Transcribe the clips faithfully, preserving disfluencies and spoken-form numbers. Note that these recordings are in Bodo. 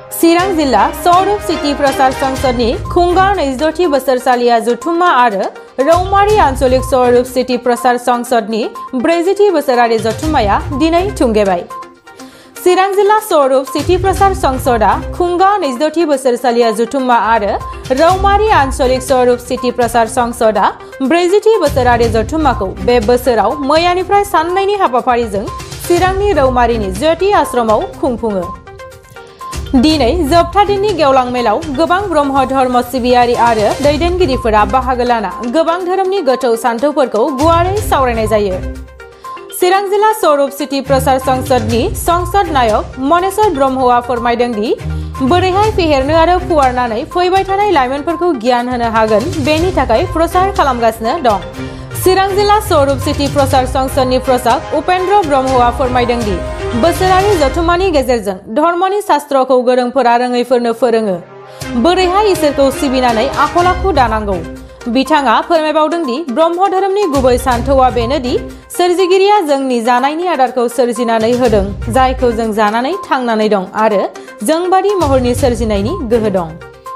चिरां जिल्ला सौरभ सिटी प्रसार संसदनि खुंगा नैजिद'थि बोसोरसालिया जथुम्मा आरो रौमारी आन्चलिक सौरभ सिटी प्रसार संसदनि ब्रैजिथि बोसोरारि जथुम्माया दिनै थुंगेबाय। चिरां जिल्ला सौरभ सिटी प्रसार संसदा खुंगा नैजिद'थि बोसोरसालिया जथुम्मा आरो रौमारी आन्चलिक सौरभ सिटी प्रसार संसदा ब्रैजिथि बोसोरारि जथुम्माखौ बे बोसोराव मैयानिफ्राय साननैनि हाबाफारिजों चिरांनि रौमारीनि ज्योति आश्रमाव खुंफुङो। दिनै जोबथा दिननि गेवलां मेलाव गोबां ब्रह्म धर्म सिबियारि आरो दैदेनगिरिफोरा बाहागो लाना गोबां धोरोमनि गोथौ सान्थौफोरखौ गुवारै सावरायनाय जायो। चिरां जिल्ला सौरभ सिटी प्रसार संसदनि संसद नायक मनेश्वर ब्रह्मआ फोरमायदों दि बोरैहाय फेहेरनो आरो फुवारनानै फैबाय थानाय लाइमोनफोरखौ गियान होनो हागोन बेनि थाखाय प्रचार खालामगासिनो दं। चिरां जिल्ला सौरभ सिटी प्रसार संसदनि प्रसाद उपेन्द्र ब्रह्मआ फोरमायदों दि बोसोरारि जथुम्मानि गेजेरजों धर्मनि शास्त्रखौ गोरोंफोरा रोङैफोरनो फोरोङो बोरैहाय इसोरखौ सिबिनानै आखल आखु दानांगौ। बिथाङा फोरमायबावदों दि ब्रह्म धोरोमनि गुबै सान्थौआ बेनो दि सोरजिगिरिया जोंनि जानायनि आदारखौ सोरजिनानै होदों जायखौ जों जानानै थांनानै दं आरो जोंबादि महरनि सोरजिनायनि गोहो दं।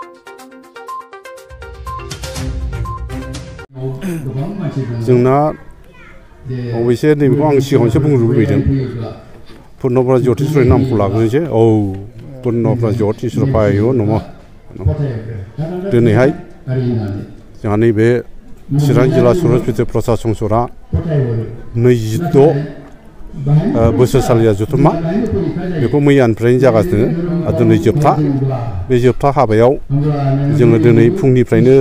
जोंना अबयसे नैबेखौ आं सिगाङावसो बुंनो लुबैदों पुर्णप्रसाद ज्योतिषरनि नामखौ लाग्रोनोसै। औ पुर्णप्रसाद ज्योतिषर पायो नमः। दिनैहाय जोंहा नैबे चिरां जिल्ला सौरभ सिटी प्रसार संसदआ नैजिद' बोसोरसालिया जथुम्मा बेखौ मैयानिफ्रायनो जागासिनो आरो दिनै जोबथा बे जोबथा हाबायाव जोङो दिनै फुंनिफ्रायनो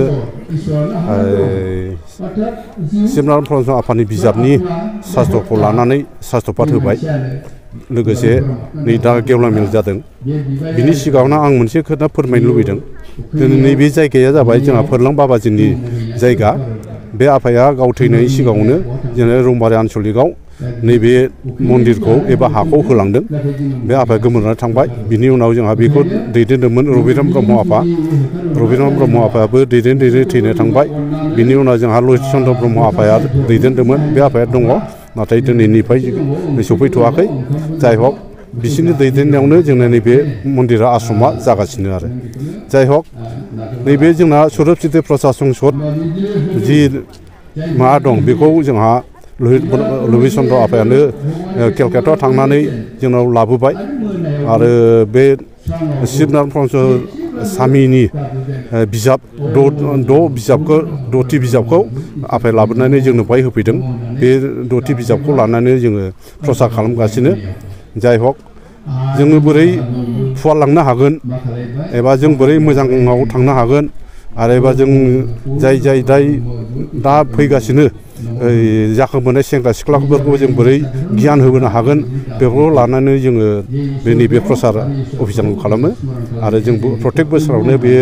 शिबनारायण ब्रह्म आफादनि बिजाबनि शास्त्रखौ लानानै शास्त्रपाठ होबाय। लोगोसे नै दा गेवलां मेल जादों। बिनि सिगाङावनो आं मोनसे खोथा फोरमायनो लुबैदों। दिनै नैबे जायगाया जाबाय जोंहा फोरलां बाबाजिनि जायगा। बे आफाया गाव थैनायनि सिगाङावनो जोंनो रौमारी आन्चलिकआव नैबे मन्दिरखौ एबा हाखौ होलांदों। बे आफाया गोमोरनानै थांबाय। बिनि उनाव जोंहा बेखौ दैदेनदोंमोन रबिराम ब्रह्म आफा। रबिराम ब्रह्म आफायाबो दैदेन दैदेन थैनो थांबाय। बिनि उनाव जोंहा लहित चन्द्र ब्रह्म आफाया दैदेनदोंमोन। बे आफाया दङ नाथाय दिनैनिफ्राय सफैथ'वाखै। जाय हक बिसोरनि दैदेननायावनो जोंना नैबे मन्दिरा आश्रमा जागासिनो आरो। जाय हक नैबे जोंना सौरभ सिटी प्रसार संसद जि माबा दं बेखौ जोंहा लहित चन्द्र आफायानो केलकातायाव थांनानै जोंनाव लाबोबाय आरो बे शिबनारायण ब्रह्म स्वामिनि बिजाब द' बिजाबखौ द'थि बिजाबखौ आफाया लाबोनानै जोंनो बाहाय होफैदों। बे द'थि बिजाबखौ लानानै जोङो प्रसार खालामगासिनो। जाय हक जोङो बोरै फुवारलांनो हागोन एबा जों बोरै मोजाङाव थांनो हागोन आरो एबा जों जाय जाय दाय दा फैगासिनो जाखांबोनाय सेंग्रा सिख्लाफोरखौ जों बोरै गियान होबोनो हागोन बेखौ लानानै जोङो बे नैबे प्रसार अभियानखौ खालामो। आरो जों प्रत्येक बोसोरावनो बे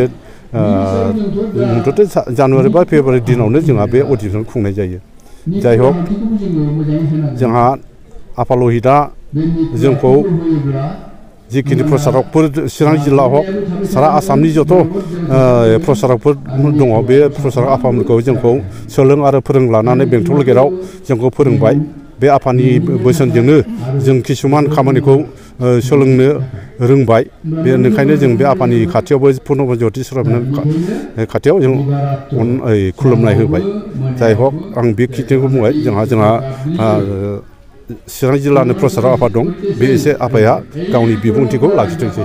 जानुवारि बा फेब्रुवारि दिनावनो जोंहा बे अभियान खुंनाय जायो। जाय हक जोंहा आफा लहितआ जोंखौ जिखिनि प्रसारकफोर चिरां जिल्ला हक सारा आसामनि जथ' प्रसारकफोर दङ बे प्रसारक आफामोनखौ जोंखौ सोलों आरो फोरों लानानै बेंटल गेटआव जोंखौ फोरोंबाय। बे आफानि बोसोनजोंनो जों किसुमान खामानिखौ सोलोंनो रोंबाय। बेनिखायनो जों बे आफानि खाथियावबो पुर्णप्रसाद ज्योतिषरनि खाथियाव जों खुलुमनाय होबाय। जाय हक आं बे खिथिखौ बुंबाय। जोंहा जोंहा चिरां जिल्लानि प्रसारक आफाद दं। बे एसे आफाया गावनि बिबुंथिखौ लाखिथोंसै।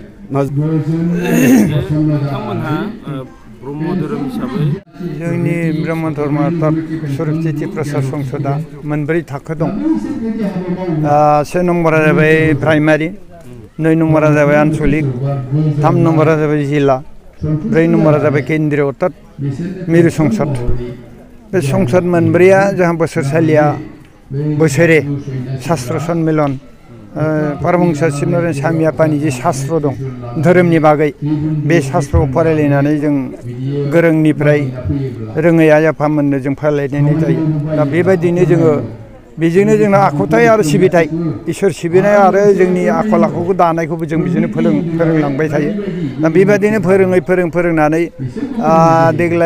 ब्रह्म धोरोम हिसाबै जोंनि ब्रह्म धर्म सौरभ सिटी प्रसार संसदआ मोनब्रै थाखो दं। से नम्बरा जाबाय प्राइमारि, नै नम्बरा जाबाय आन्चलिक, थाम नम्बरा जाबाय जिल्ला, ब्रै नम्बरा जाबाय केन्द्रीय अर्थात मिरु संसद। बे संसद मोनब्रैया जोंहा बोसोरसालिया बोसोरे शास्त्र सन्मिलन परमहंस शिबनारायण स्वामी आफानि जि शास्त्र दं धोरोमनि बागै बे शास्त्रखौ फरायलायनानै जों गोरोंनिफ्राय रोङै आइ आफामोननो जों फोरमायलायनाय जायो। दा बेबायदिनो जोङो बेजोंनो जोंना आखुथाय आरो सिबिथाय इसोर सिबिनाय आरो जोंनि आखल आखुखौ दानायखौबो जों बिदिनो फोरों फोरोंलांबाय थायो। दा बेबायदिनो फोरोङै फोरों फोरोंनानै देग्लाय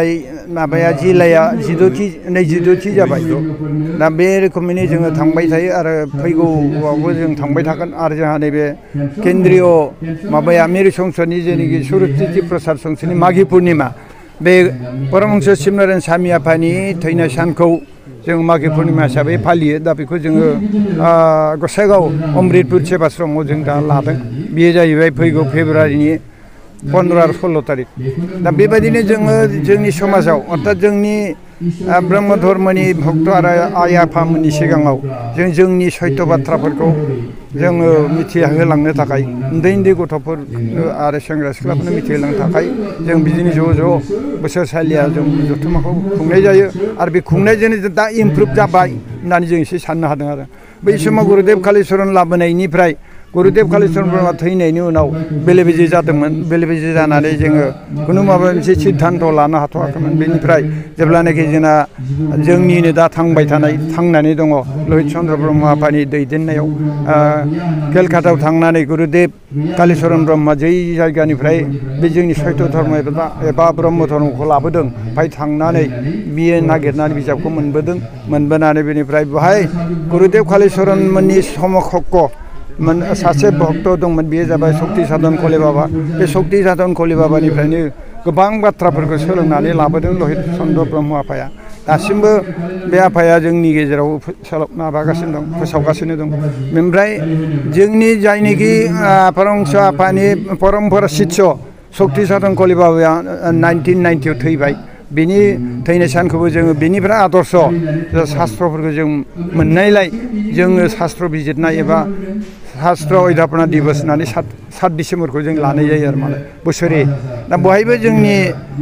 माबाया जिल्लाया जिद'थि नैजिद'थि जाबाय दा बे रोखोमैनो जोङो थांबाय थायो आरो फैगौआवबो जों थांबाय थागोन आरो जोंहा नैबे केन्द्रीय माबाया मेरु संसदनि जेनाखि स्वरूप सिति प्रसाद संसदनि माघी पुर्णिमा बे परमहंस शिबनारायण स्वामी आफानि थैनाय सानखौ जों माघी पुर्णिमा हिसाबै फालियो दा बेखौ जोङो गसाइगाव अमृतपुर सेबाश्रमाव जों दा लादों बेयो जाहैबाय फैगौ फेब्रुवारिनि पन्द्र' आरो सल्ल' तारिख दा बेबायदिनो जोङो जोंनि समाजाव अर्थात जोंनि ब्रह्म धर्मनि भक्त आरो आइ आफामोननि सिगाङाव जों जोंनि सैथ' बाथ्राफोरखौ जोङो मिथिहोलांनो थाखाय उन्दै उन्दै गथ'फोर आरो सेंग्रा सिख्लाफोरनो मिथिहोलांनो थाखाय जों बिदिनो ज' ज' बोसोरसालिया जों जथुम्माखौ खुंनाय जायो आरो बे खुंनायजोंनो दा इमप्रुभ जाबाय होननानै जों एसे साननो हादों आरो बै समाव गुरुदेब कालिचरन लाबोनायनिफ्राय गुरुदेब कालिचरन ब्रह्मआ थैनायनि उनाव बेले बेजे जादोंमोन बेले बेजे जानानै जोङो खुनु माबा मोनसे सिद्धान्त लानो हाथ'वाखैमोन बेनिफ्राय जेब्लानाखि जोंना जोंनिनो दा थांबाय थानाय थांनानै दङ लहित चन्द्र ब्रह्म आफानि दैदेननायाव केलकातायाव थांनानै गुरुदेब कालिचरन ब्रह्मआ जै जायगानिफ्राय बे जोंनि सैथ' धर्म एबा ब्रह्म धर्मखौ लाबोदों ओमफ्राय थांनानै बियो नागिरनानै बिजाबखौ मोनबोदों मोनबोनानै बेनिफ्राय बेवहाय गुरुदेब कालिचरनमोननि समकक्ष मोन सासे भक्त दंमोन बेयो जाबाय शक्ति साधन कले बाबा बे शक्ति साधन कले बाबानिफ्रायनो गोबां बाथ्राफोरखौ सोलोंनानै लाबोदों लहित चन्द्र ब्रह्म आफाया दासिमबो बे आफाया जोंनि गेजेराव माबागासिनो दं फोसावगासिनो दं ओमफ्राय जोंनि जायनोखि परमहंस आफानि परमपरा शिष्य शक्ति साधन कले बाबाया नाइनटिन नाइनटियाव थैबाय बिनि थैनाय सानखौबो जोङो बेनिफ्राय आदर्श शास्त्रफोरखौ जों मोननायलाय जोङो शास्त्र बिजिरनाय एबा शास्त्र अध्यापना दिबस होननानै सात सात डिसेम्बरखौ जों लानाय जायो आरो मालाय बोसोरे दा बहायबो जोंनि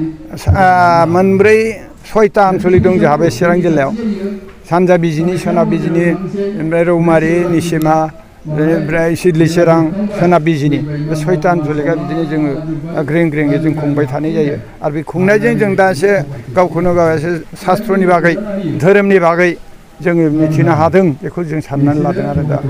मोनब्रै सयथा आनसलिक दं जोंहा बे चिरां जिल्लायाव सानजा बिजिनि सोनाब बिजिनि ओमफ्राय रौमारि निसिमा बेनिफ्राय सिदलि चिरां सोनाब बिजिनि बे सयथा आनसलिकआ बिदिनो जोङो ग्रें ग्रेङै जों खुंबाय थानाय जायो आरो बे खुंनायजों जों दा एसे गावखौनो गाव एसे शास्त्रनि बागै धोरोमनि बागै जोङो मिथिनो हादों बेखौ जों साननानै लादों आरो दा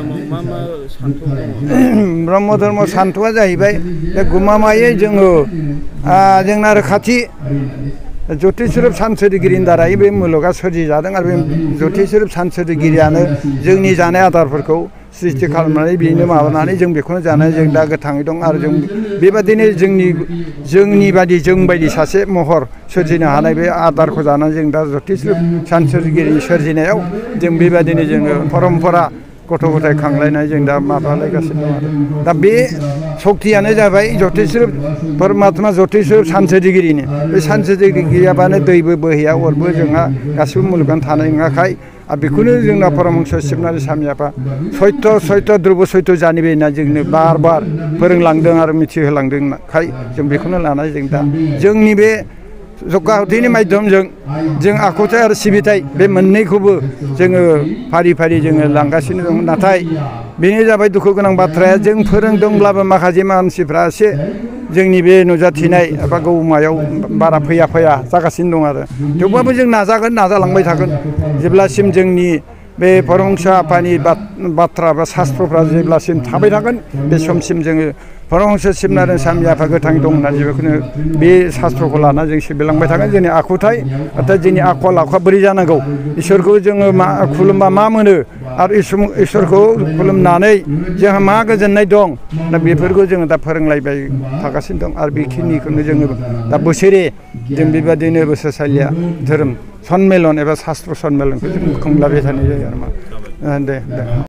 ब्रह्म धर्म सान्थौआ जाहैबाय गमामायै जोङो जोंना आरो खाथि ज्योतिस्वरूप सानसोरगिरिनि दारै बे मुलुगा सोरजिजादों आरो बे ज्योतिस्वरूप सानसोरगिरियानो जोंनि जानाय आदारफोरखौ सृष्टि खालामनानै बेनो माबानानै जों बेखौनो जानानै जों दा गोथाङै दं आरो जों बेबादिनो जोंनि जोंनि बादि जों बायदि सासे महर सोरजिनो हानाय बे आदारखौ जानानै जों दा ज्योतिस्वरूप सानसोरगिरिनि सोरजिनायाव जों बेबादिनो जोङो परम्परा गथ' गथाय खांलायनाय जों दा माबालायगासिनो दं आरो दा बे सक्तियानो जाबाय ज्योतिस्वरूप परमात्मा ज्योतिस्वरूप सानसोरगिरिनि बे सानसोरगिरि गैयाबानो दैबो बोहैया अरबो जोंहा गासिबो मुलुगानो थानाय नङाखाय आरो बेखौनो जोंना परमहंस शिबनारायण स्वामी आफा सैथ' सैथ' ध्रुब सैथ' जानिबे होनना जोंनो बार बार फोरोंलांदों आरो मिथिहोलांदोंखाय जों बेखौनो लानानै जों दा जोंनि बे जक्काहुथिनि माध्यमजों जों आखुथाय आरो सिबिथाय बे मोननैखौबो जोङो फारि फारि जोङो लांगासिनो दं नाथाय बेनो जाबाय दुखु गोनां बाथ्राया जों फोरोंदोंब्लाबो माखासे मानसिफ्रा एसे जोंनि बे नुजाथिनाय एबा गौमायाव बारा फैया फैया जागासिनो दं आरो थेवबाबो जों नाजागोन नाजालांबाय थागोन जेब्लासिम जोंनि बे परमहंस आफानि बाथ्रा बा शास्त्रफ्रा जेब्लासिम थाबाय थागोन बे समसिम जोङो परमहंस शिबनारायण स्वामी आफा गोथाङै दं होननानै बेखौनो बे शास्त्रखौ लानानै जों सिबिलांबाय थागोन जोंनि आखुथाय अर्थात जोंनि आखल आखुआ बोरै जानांगौ इसोरखौ जोङो मा खुलुमबा मा मोनो आरो इसोरखौ खुलुमनानै जोंहा मा गोजोननाय दं दा बेफोरखौ जोङो दा फोरोंलायबाय थागासिनो दं आरो बेखिनिखौनो जोङो दा बोसोरे जों बेबादिनो बोसोरसालिया धोरोम सन्मेलन एबा शास्त्र सन्मेलनखौ जों खुंलाबाय थानाय जायो आरो मा दे दे